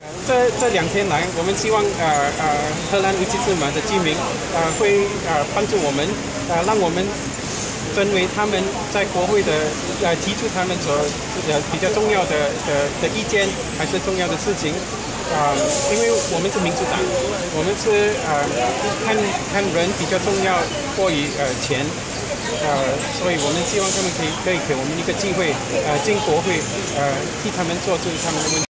这2天来，我们希望荷兰乌吉兹马的居民会帮助我们，让我们分为他们在国会的提出他们所比较重要的意见，还是重要的事情。因为我们是民主党，我们是看人比较重要过于钱。所以我们希望他们可以给我们一个机会，进国会，替他们做出他们的问题。